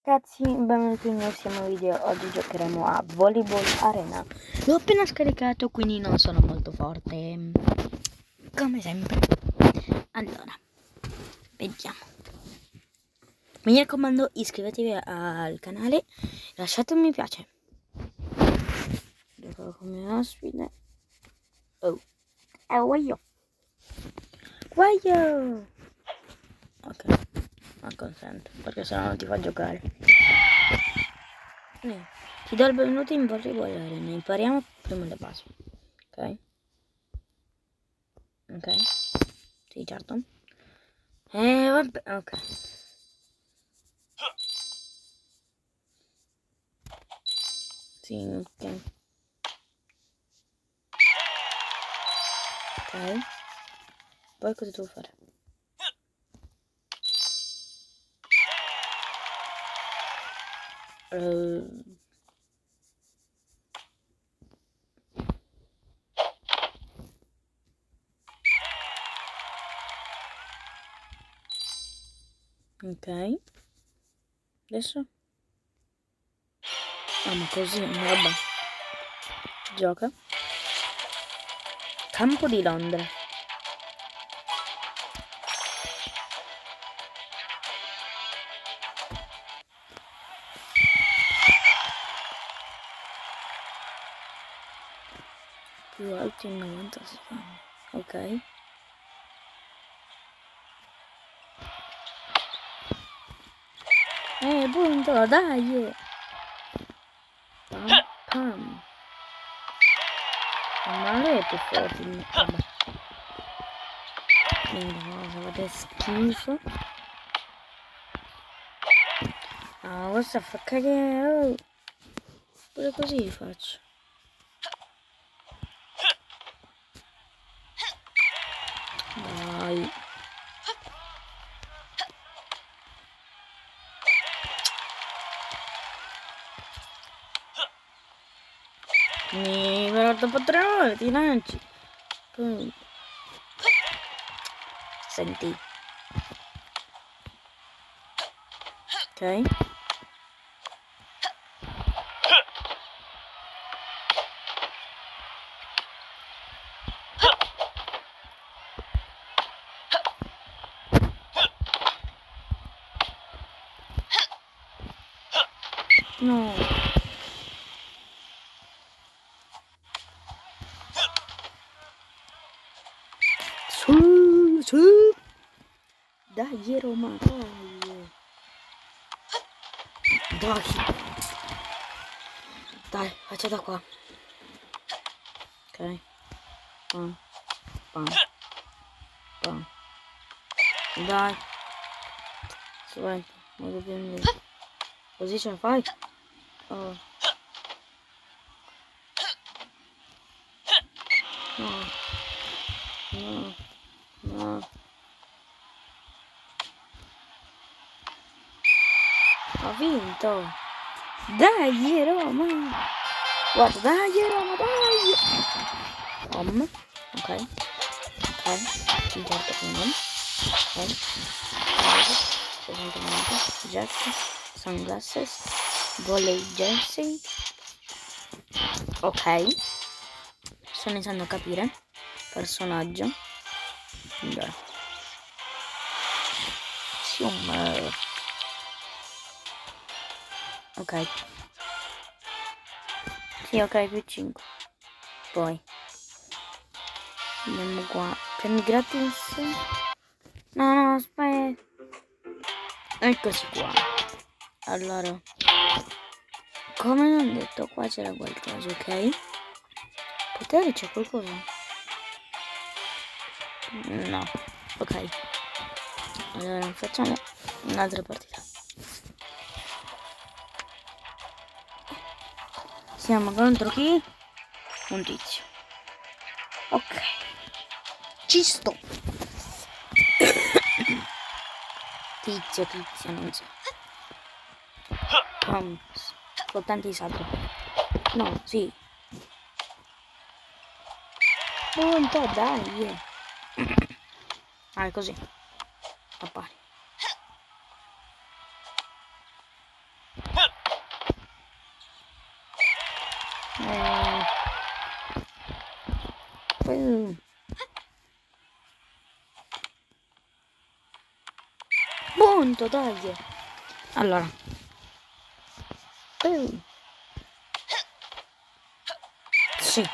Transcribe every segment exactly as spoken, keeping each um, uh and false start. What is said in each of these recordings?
Ragazzi, benvenuti nel nuovo video. Oggi giocheremo a Volleyball Arena. L'ho appena scaricato, quindi non sono molto forte, come sempre. Allora, vediamo. Mi raccomando, iscrivetevi al canale, lasciate un mi piace. Gioco come ospite. Oh, è guaio. Guaio. Ok, non consento, perché sennò non ti fa giocare. Eh, ti do il benvenuto in Volleyball Arena. Impariamo prima le basi. Ok? Ok? Sì, certo. Eh, vabbè, ok. Sì, ok. Ok. Poi cosa devo fare? Uh, ok. Adesso? Ah, ma così, vabbè. Gioca. Campo di Londra. Più alti in novanta secondi. Ok. Eh, punto, dai! Pam, pam. Ma lei è più forte. Vabbè. Quindi fate schifo. Ah, questa fa cagare. Oh. Pure così faccio. Dai. Mi però dopo tre ore ti lanci. Poi. Senti. Ok. No. Su, su. Dai, Roma, dai. Dai. Dai, faccio da qua. Ok. Pam. Pam. Pam. Dai. Suelta. Molto più indietro. Così ce la fai? Oh. No. No. No. Ho vinto. Dai, Roma. Guarda, dai, Roma, dai. Om. Ok. Ok. cinquanta con ok. sessanta minuti. Jack. Sunglasses. Volley jersey. Ok. Sto iniziando a capire. Personaggio. Allora. Sium. Ok. Sì, ok, più cinque. Poi. Andiamo qua. Premi gratis. No, no, aspetta. Eccoci qua. Allora. Come non detto, qua c'era qualcosa, ok? Potere c'è qualcosa? No. Ok. Allora facciamo un'altra partita. Siamo contro chi? Un tizio. Ok. Ci sto. Tizio, tizio, non so. Um, soltanto i sagri. No, sì. Punto, dai. Ah, è così. Appare. Eh. Uh. Punto, dai. Allora. Uh. Sì.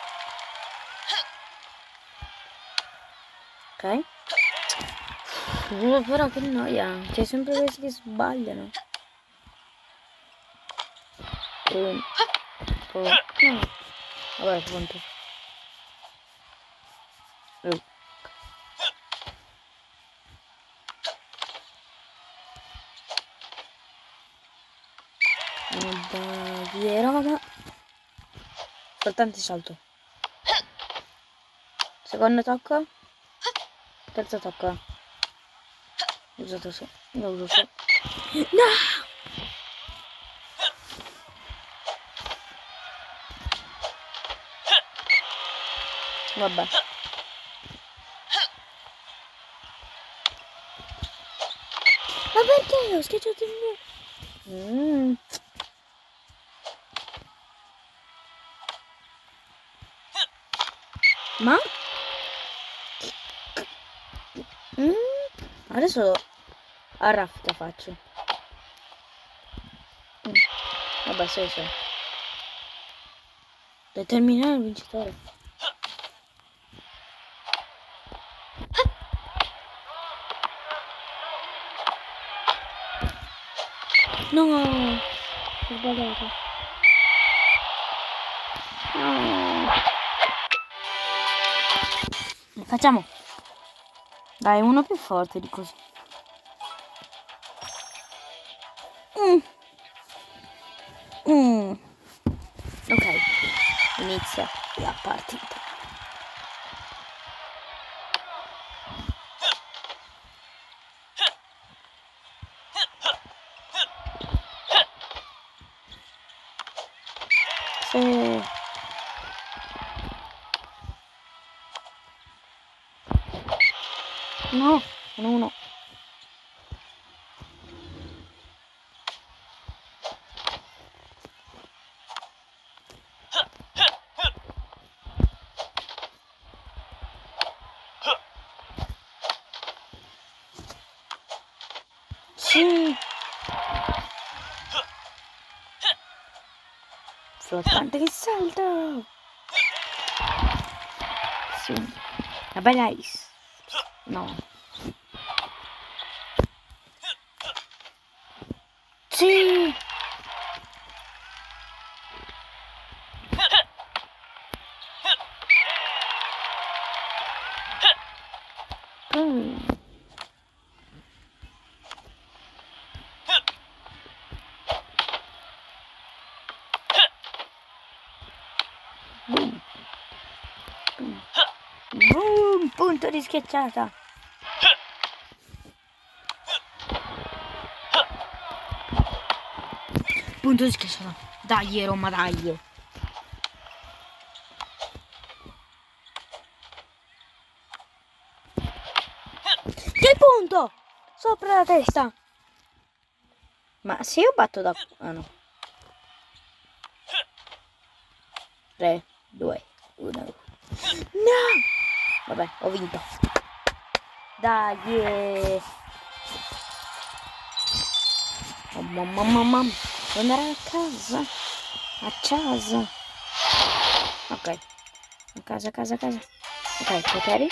Ok. Uh, però che noia. C'è sempre questi che sbagliano. Uh. Uh. No. Vabbè, punto. Uh. Dai, raga. Soltanto salto. Secondo tocco. Terzo tocco. Ho usato su. L'ho usato su. No! Vabbè. Ma perché ho schiacciato il mio? Mm. Ma? Mm. Adesso a rafta faccio. Mm. Vabbè, sei sei. Determinare il vincitore. No! Ho sbagliato. No! Facciamo. Dai, uno più forte di così. Mm. Mm. Ok, inizia la partita. Sì. No, uno uno. Sì. Flottante che salta. Sì. La bella Ice. No. Sì. Mm. Boom. Boom. Boom. Punto di schiacciata. Punto di schiacciata. Dai, Roma, dai. Che punto? Sopra la testa. Ma se io batto da... Ah no. tre, due, uno. No! Vabbè, ho vinto. Dai. Yeah. Oh, mamma, mamma. Devo andare a casa. A casa. Ok. A casa, a casa, a casa. Ok, poteri.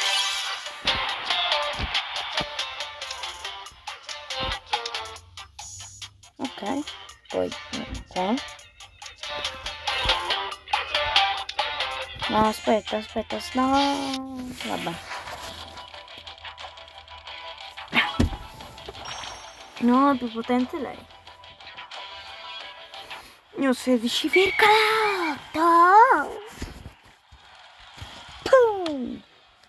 Ok. Poi qua. No, aspetta, aspetta. No. Vabbè. No, è più potente lei. Io sedici virgola otto. Pum.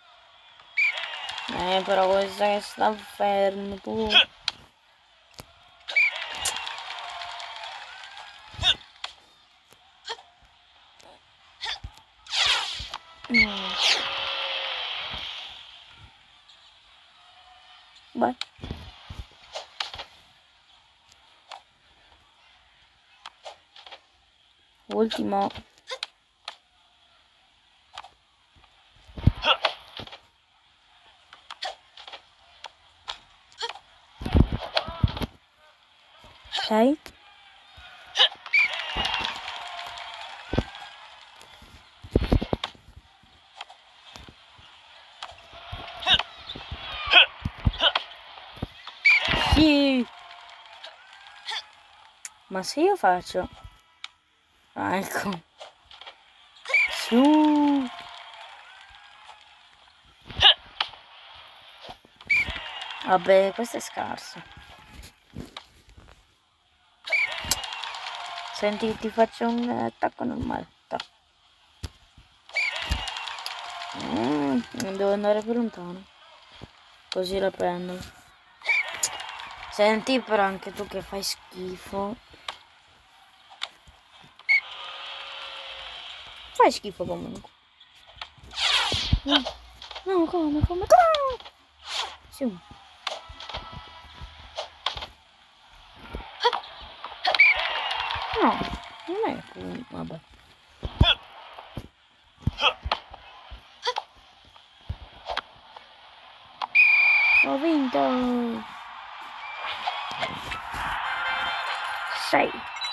Eh, però questa che sta fermo, tu. Mm. Vai. Ultimo. Ok. Sì. Ma se io faccio... Ah, ecco. Su. Vabbè, questo è scarso. Senti, ti faccio un attacco normale. Mm, devo andare più lontano. Così la prendo. Senti, però anche tu che fai schifo. Fai schifo comunque. No, no, come, come, come? Sì. No, non è qui, vabbè. Ho vinto! sei.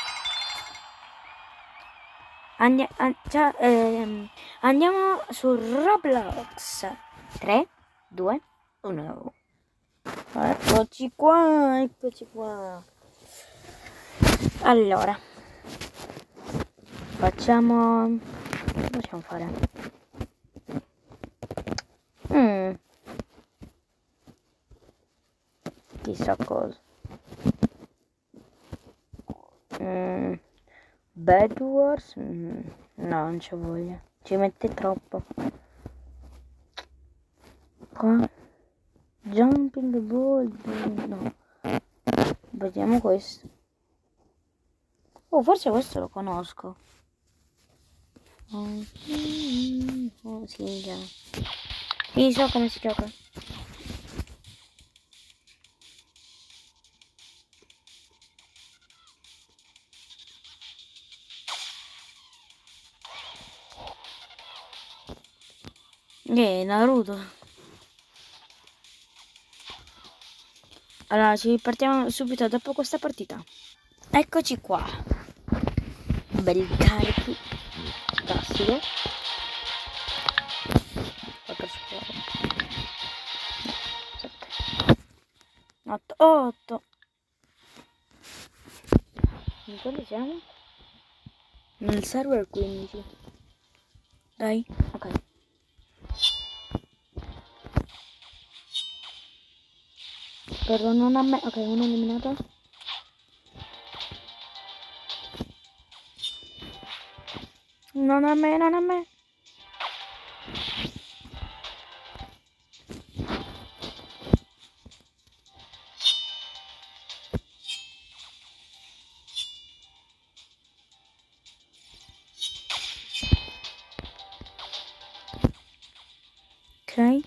Andi an già, ehm, andiamo su Roblox. tre, due, uno. Eccoci qua, eccoci qua. Allora, facciamo... Cosa possiamo fare? Mm. Chissà cosa. Mm. Bed Wars? Mm. No, non ci voglio. Ci mette troppo. Qua. Jumping Ball. No. Vediamo questo. Oh, forse questo lo conosco. Oh, oh sì, già. Io so come si gioca. Eh, Naruto. Allora, ci partiamo subito dopo questa partita. Eccoci qua. Belli carichi. Classico. quattro squadre. sette. otto. otto. In quanti siamo? Nel server quindici. Dai, ok. Però non a me. Ok, uno eliminato. Non a me, non a me. Ok.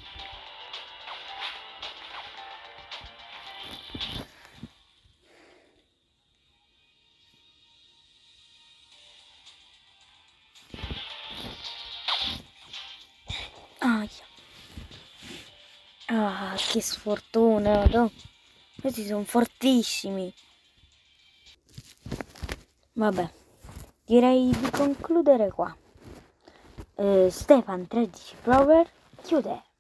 Ah, ah, che sfortuna, no? Questi sono fortissimi. Vabbè, direi di concludere qua. Eh, Stefan tredici Prover chiude.